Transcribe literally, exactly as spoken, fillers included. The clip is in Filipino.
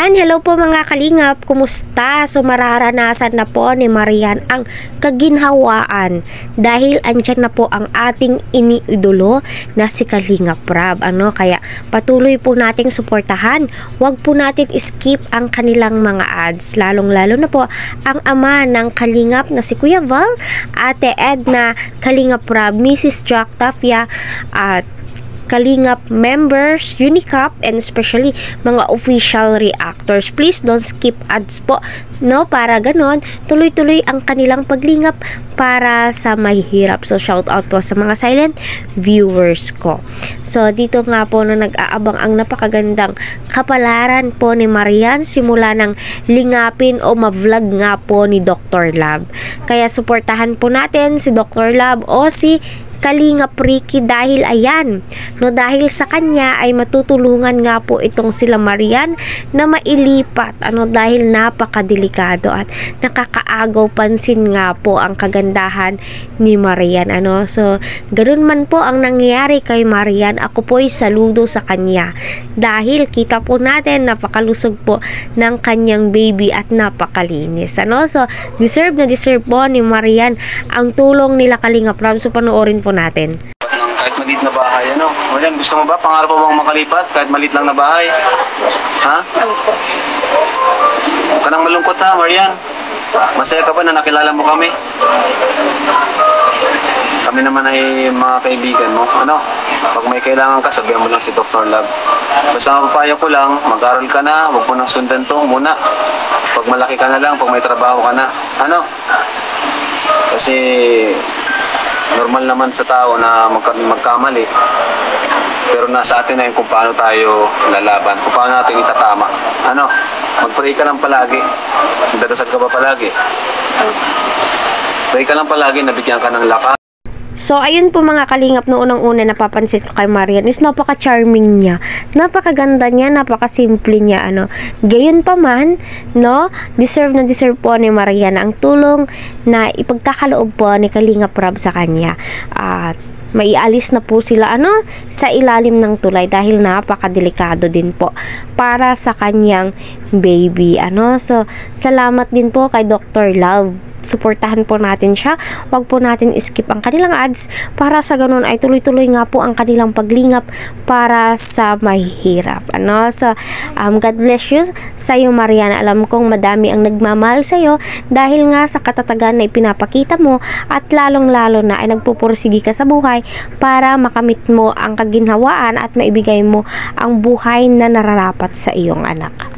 Ayan, hello po mga kalingap, kumusta? So mararanasan na po ni Marian ang kaginhawaan dahil andyan na po ang ating iniidolo na si Kalingap Rab. Ano, kaya patuloy po nating suportahan. Huwag po natin skip ang kanilang mga ads, lalong lalo na po ang ama ng Kalingap na si Kuya Val, Ate Edna, Kalingap Rab, Missus Jack Tapia, at Kalingap members, Unicap, and especially mga official reactors. Please don't skip ads po, no? Para ganon, tuloy-tuloy ang kanilang paglingap para sa mahihirap. So, shout out po sa mga silent viewers ko. So, dito nga po na nag-aabang ang napakagandang kapalaran po ni Marian simula ng lingapin o ma-vlog nga po ni Doctor Love. Kaya, suportahan po natin si Doctor Love o si Kalingap Ricky dahil ayan, no, dahil sa kanya ay matutulungan nga po itong sila Marian na mailipat, ano, dahil napakadelikado at nakakaagaw pansin nga po ang kagandahan ni Marian, ano. So, ganun man po ang nangyayari kay Marian, ako po ay saludo sa kanya dahil kita po natin napakalusog po ng kanyang baby at napakalinis, ano. So, deserve na deserve po ni Marian ang tulong nila Kalingap Rab. So, panoorin po natin. Kahit maliit na bahay, ano? Marian, gusto mo ba? Pangarap mo bang makalipat? Kahit maliit lang na bahay? Ha? Huwag ka nang malungkot ha, Marian. Masaya ka ba na nakilala mo kami? Kami naman ay mga kaibigan mo. Ano? Pag may kailangan ka, sabihan mo lang si Doctor Love. Basta mapapayo ko lang, mag-aral ka na, huwag mo nang sundan to muna. Pag malaki ka na lang, pag may trabaho ka na. Ano? Kasi normal naman sa tao na magka magkamali. Pero nasa atin na yung kung paano tayo lalaban, kung paano natin itatama. Ano? Mag-pray ka lang palagi. Dadasal ka ba palagi? Pray ka lang palagi, nabigyan ka ng lakas. So, ayun po mga kalingap, no, unang-una napapansin ko kay Marian is napaka-charming niya. Napakaganda niya, napaka-simple niya, ano. Gayon pa man, no, deserve na deserve po ni Marian ang tulong na ipagkakaloob po ni Kalingap Rab sa kanya. At maialis na po sila, ano, sa ilalim ng tulay dahil napakadelikado din po para sa kanyang baby, ano. So, salamat din po kay Doctor Love. Suportahan po natin siya. Huwag po natin skip ang kanilang ads para sa ganun ay tuloy-tuloy nga po ang kanilang paglingap para sa mahihirap, ano. So, um, God bless you sa iyo, Marian. Alam kong madami ang nagmamahal sa iyo dahil nga sa katatagan na ipinapakita mo at lalong-lalo na ay nagpupursigi ka sa buhay para makamit mo ang kaginhawaan at maibigay mo ang buhay na nararapat sa iyong anak.